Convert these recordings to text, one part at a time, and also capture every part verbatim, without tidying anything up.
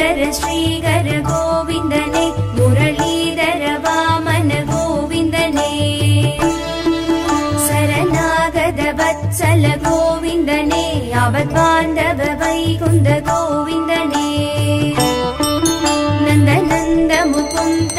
मुरलीधर श्रीकर गोविन्दने मुरलीधर वामन गोविन्दने शरणागत वत्सल गोविन्दने यावद्बान्धव वैकुण्ठ गोविन्दने नन्द नन्द मुकुन्द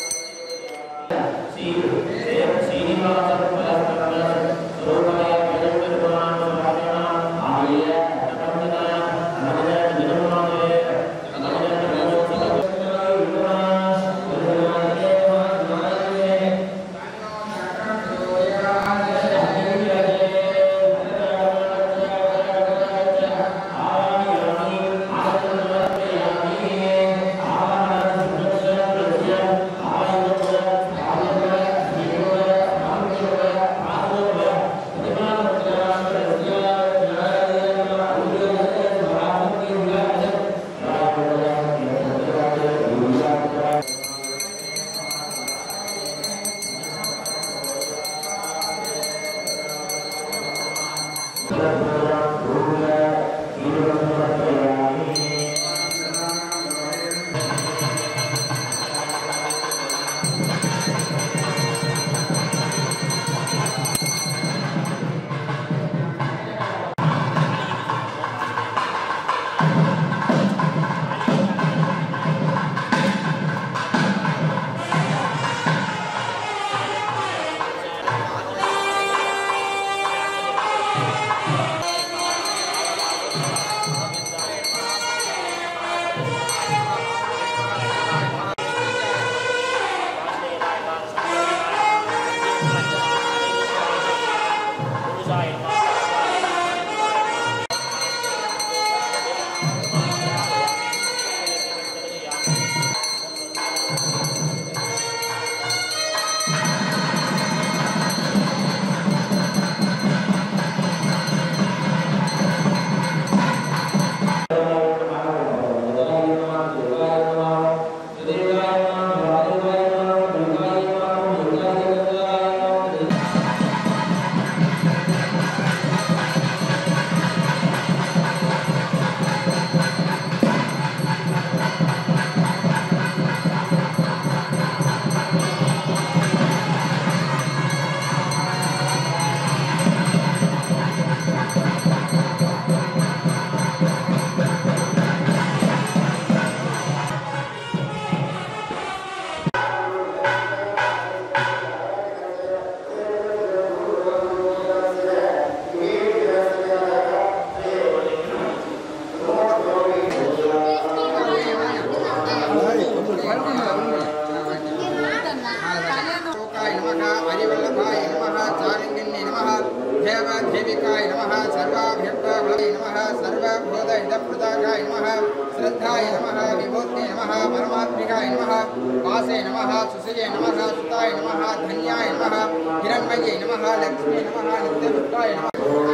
श्रद्धाय नमः विभूते नमः परमात्मिकाय नमः वासे नमः सुसजे नमः सुताय नमः धन्याय नमः हिरण्मये नमः लक्ष्मी नमः नित्यदुर्गाय नमः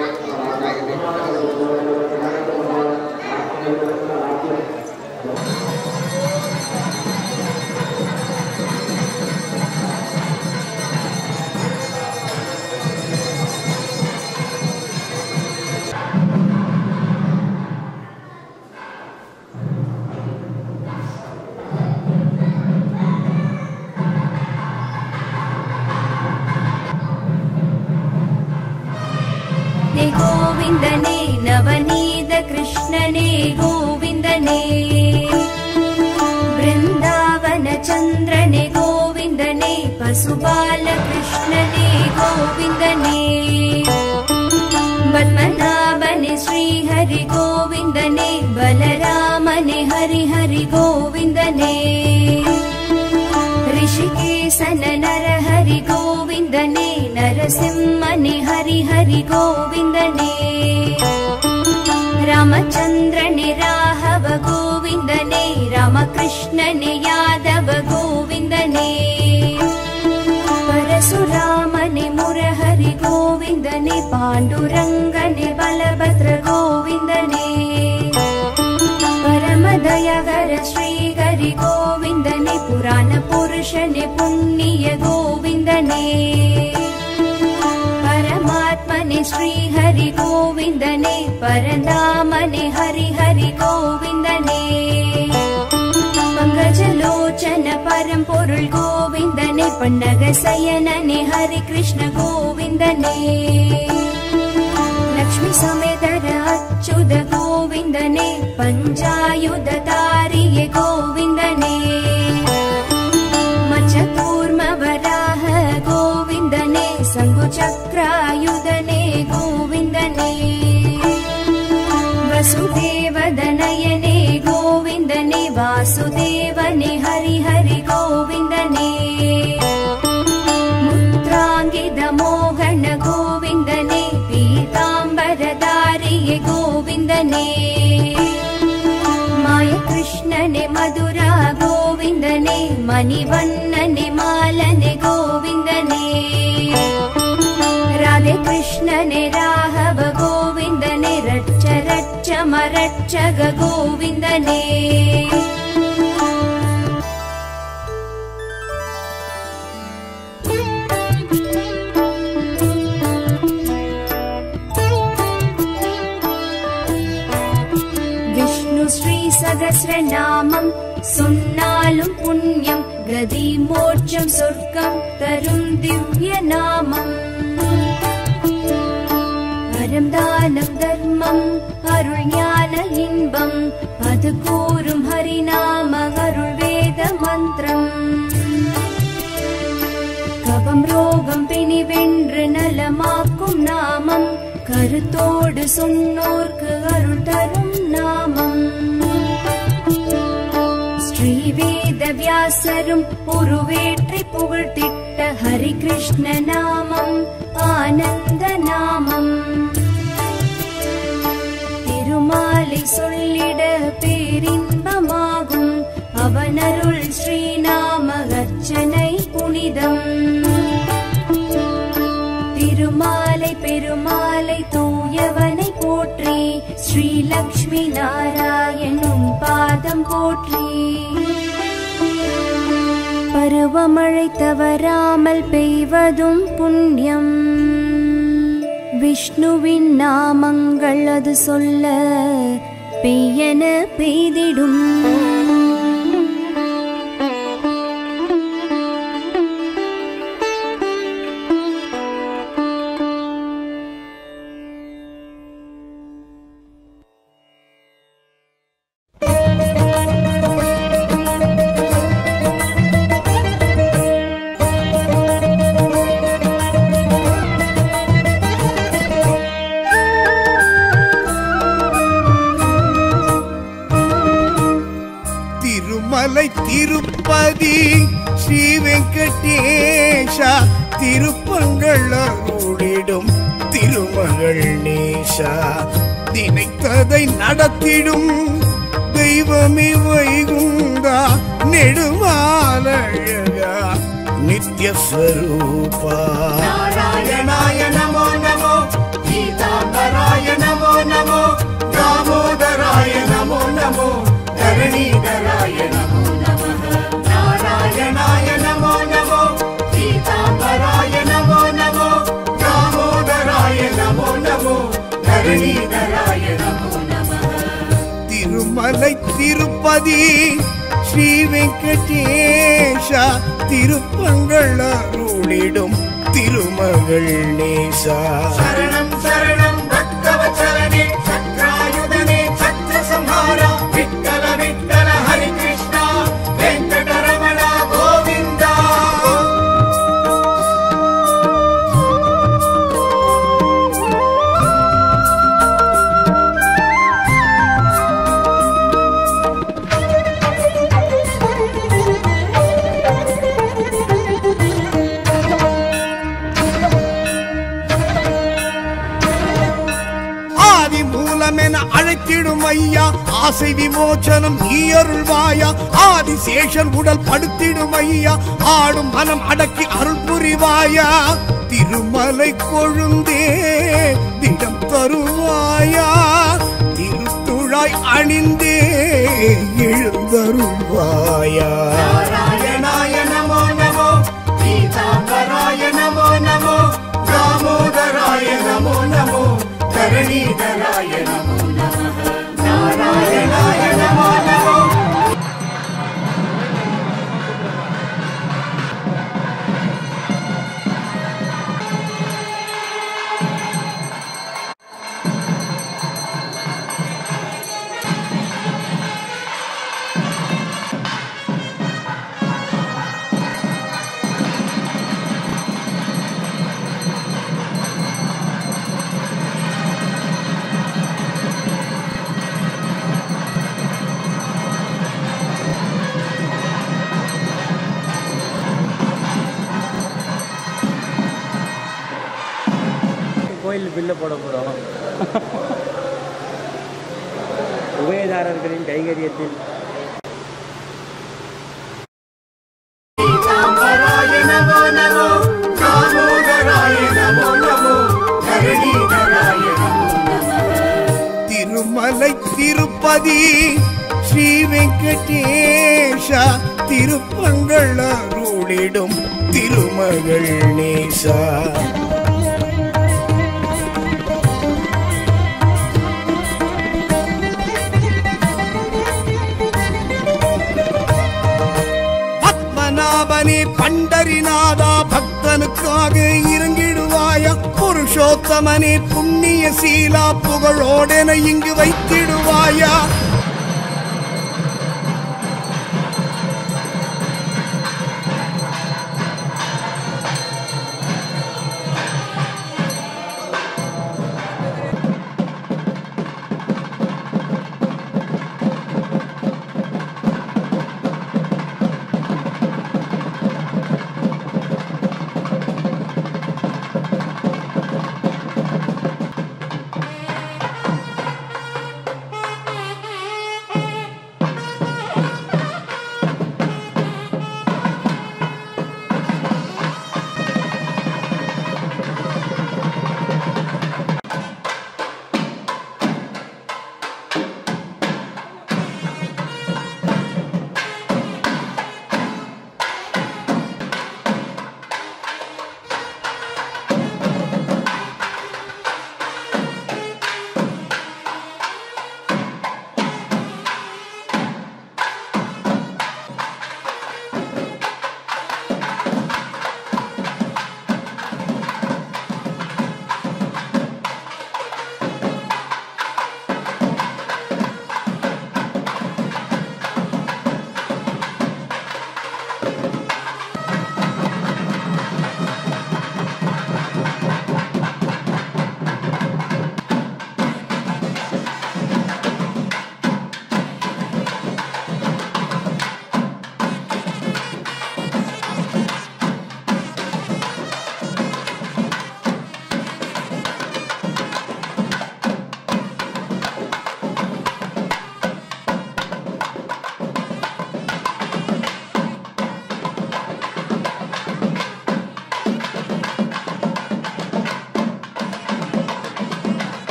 गोविन्दने नवनीत कृष्णने गोविन्दने वृन्दावन चन्द्रने गोविन्दने पशुपाल कृष्णने गोविन्दने पद्मनाभने श्रीहरि गोविन्दने बलरामने हरि हरि गोविन्दने ऋषिकेशन नरहरि गोविन्दने नरसिंहने हरि हरि गोविन्दने रामचन्द्रने राघव गोविन्दने रामकृष्णने यादव गोविन्दने परशुरामने मुरहरि गोविन्दने पाण्डुरङ्गने बलभद्र गोविन्दने परमदयाकर श्रीहरि गोविन्दने पुराण पुरुषने पुण्य गोविन्दने परमात्मने श्रीहरि गोविन्दने परधामने हरि हरि गोविन्दने பரம்பொருள் கோவிந்தனே பன்னக சயனனே ஹரி கிருஷ்ண கோவிந்தனே லக்ஷ்மி சமேதர அச்சுத கோவிந்தனே பஞ்சாயுத தாரியே கோவிந்தனே மச்சகூர்ம வராஹ கோவிந்தனே சங்கு சக்ராயுதனே கோவிந்தனே वसुदेवदनयने गोविन्दने वासुदेवने हरि हरि गोविन्दने मुद्राङ्गिदमोहन गोविन्दने पीताम्बरधारिये गोविन्दने माय कृष्णने मधुरा गोविन्दने मणिवन्नने मालने गोविन्दने राधे कृष्णने राघव गोविन्दने रच्च रच्च मरच्चग गोविन्दने विष्णु श्री सहस्रनामं சொன்னாலும் புண்ணியம் கதி மோட்சம் சொர்க்கம் தரும் திவ்ய நாமம் அறம் தானம் தர்மம் அருள் ஞான இன்பம் அது கூறும் ஹரிநாம அருள் வேத மந்திரம் கபம் ரோகம் பிணி வென்று நலமாக்கும் நாமம் கருத்தோடு சொன்னோர்க்கு அருள் தரும் நாமம் ஸ்ரீவேத வியாசரும் உருவேற்றி புகழ்த்திட்ட ஹரி கிருஷ்ண நாமம் ஆனந்த நாமம் திருமாலை சொல்லிட பேரின்பமாகும் அவனருள் ஸ்ரீநாம அர்ச்சனை புனிதம் திருமாலை பெருமாலை தூயவனை போற்றி ஸ்ரீ லக்ஷ்மி நாராயணும் பாதம் போற்றி பருவமழை தவறாமல் பெய்வதும் புண்ணியம் விஷ்ணுவின் நாமங்கள் அது சொல்ல பெய்யென பெய்திடும் திருப்பதி ஸ்ரீ வெங்கடேஷா திருப்பங்கள் அருளிடும் திருமகள் நேஷா நினைத்ததை நடத்திடும் தெய்வமே வைகுந்தா நெடுமாலழகா நித்யஸ்வரூபா நாராயணாய நமோ நமோ பீதாம்பராய நமோ நமோ தாமோதராய நமோ நமோ தரணீதராய நமோ நமः நாராயணாய நமோ நமோ பீதாம்பராய நமோ நமோ தாமோதராய நமோ நமோ தரணீதராய நமோ நமः திருமலை திருப்பதி ஸ்ரீ வெங்கடேஷா திருப்பங்கள் அருளிடும் திருமகள் நேசா சரணம் சரணம் பக்தவத்சலனே சக்ராயுதனே சத்ர சம்ஹாரா விட்டல விட்டல ஹரி கிருஷ்ணா வெங்கடரமண கோவிந்தா அழைத்திடும் ஐயா ஆசை விமோச்சனம் நீ அருள்வாயா ஆதிசேஷன் உடல் படுத்திடும் ஐயா ஆடும் மனம் அடக்கி அருள் புரிவாயா திருமலை கொழுந்தே திடம் தருவாயா திருத்துழாய் அணிந்தே எழுந்தருள்வாயா நாராயணாய நமோ நமோ பீதாம்பராய நமோ நமோ தாமோதராய நமோ நமோ தரணீதராய நமோ நமः நாராயணாய நமோ நமோ பில்லை போட போகிறோம். உபயதாரர்களின் கைங்கரியத்தில் திருமலை திருப்பதி ஸ்ரீ வெங்கடேஷ திருப்பங்கள் அருளிடும் திருமகள் நேசா. பத்மநாபனே பண்டரிநாதா பக்தனுக்காக இறங்கிடுவாயா. புருஷோத்தமனே புண்ணிய சீலா புகழோடென இங்கு வைத்திடுவாயா.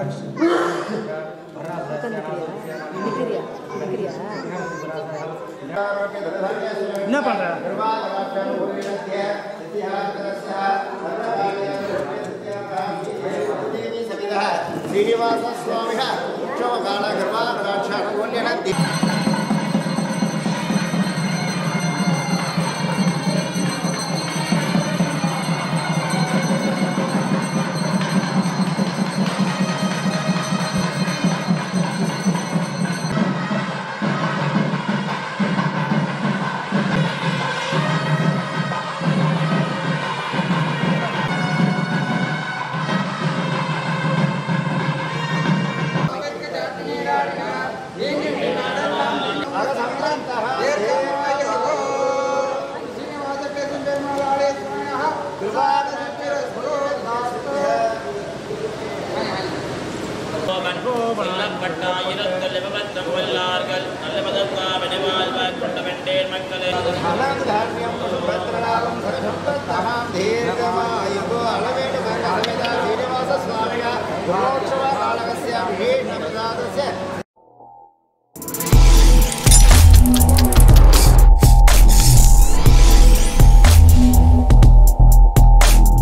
என்ன பண்ற श्रीनिवास स्वामी काल गर्वाक्षी श्रीनिवास स्वामी